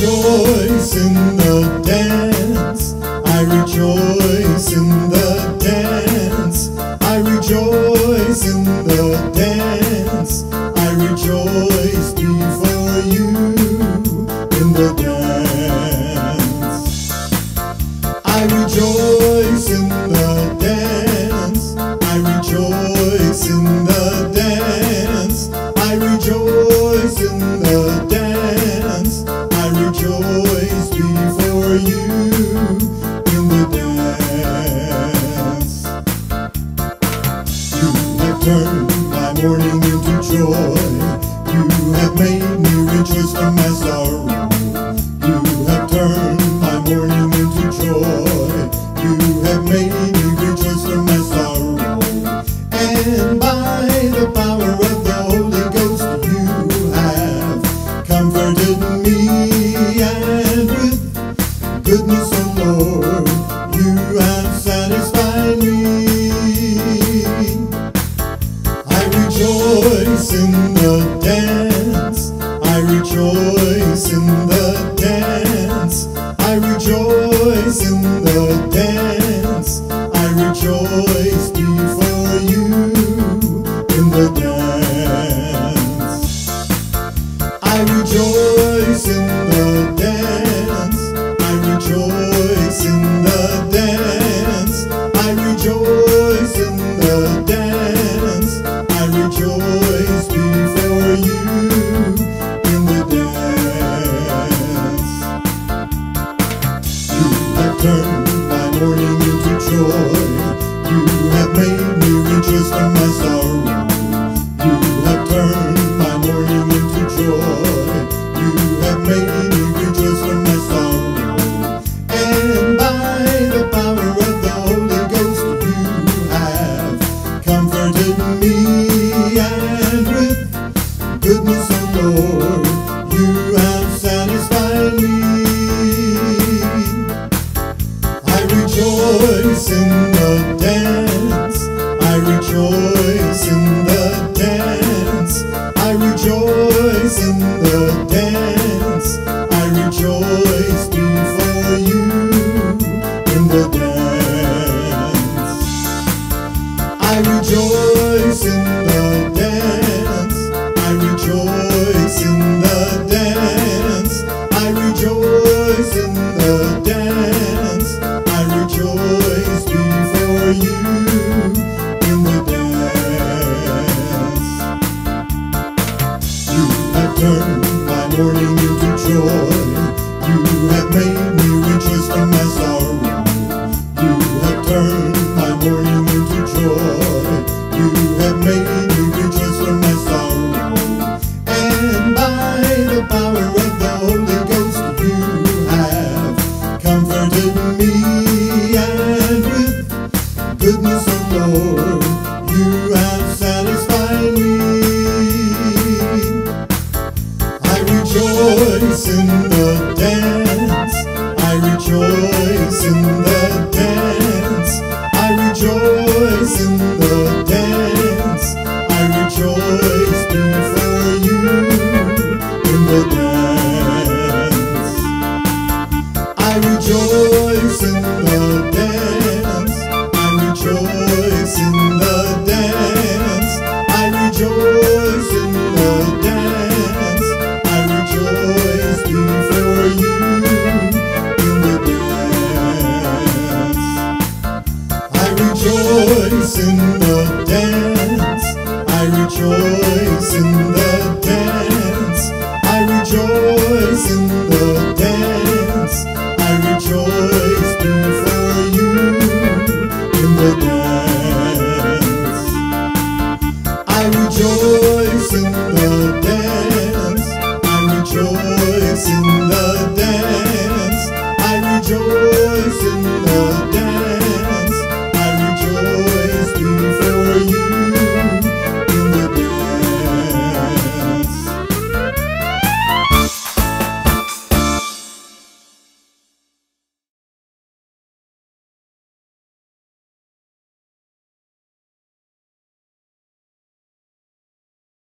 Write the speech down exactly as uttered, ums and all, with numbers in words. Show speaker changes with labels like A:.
A: rejoice in the dance. I rejoice in the dance. I rejoice in the dance. I rejoice before you in the dance. I rejoice in the dance. I rejoice in the dance. I rejoice in the dance. I rejoice before you in the dance. You have turned my mourning into joy. You have made me rejoice from my sorrow. You have turned my mourning into joy. You have made me rejoice from my sorrow. And by the power of the Holy Ghost you have comforted me, and with goodness, O Lord, you have satisfied me. I rejoice in the dance. I rejoice in the dance. I rejoice in the dance. I rejoice before you in the dance. I rejoice in the dance. I rejoice in the dance. I rejoice in the dance. I rejoice before you in the dance. You have turned my mourning into joy. You have made me rejoice from my sorrow. You have turned my mourning into joy. You have made me rejoice from my sorrow. And by the power of the Holy Ghost you have comforted me, and with goodness, O Lord, you have satisfied me. I rejoice in the dance. I rejoice in the dance. I rejoice in the dance. I rejoice before you in the dance. I rejoice in the dance. I rejoice in the dance. I rejoice in the dance. I rejoice before you in the dance. You have turned my mourning into joy. You have made me rejoice from my sorrow. You have turned my mourning into joy. You have made me rejoice from my sorrow. And by the power of the Holy Ghost you have comforted me, and with goodness, O Lord, you have satisfied me. I rejoice in the dance. I rejoice in the dance. I rejoice in the dance. I rejoice before you in the dance. I rejoice in the dance. I rejoice in the dance. I rejoice in the dance. I rejoice before you in the dance. I rejoice in the dance. I rejoice in the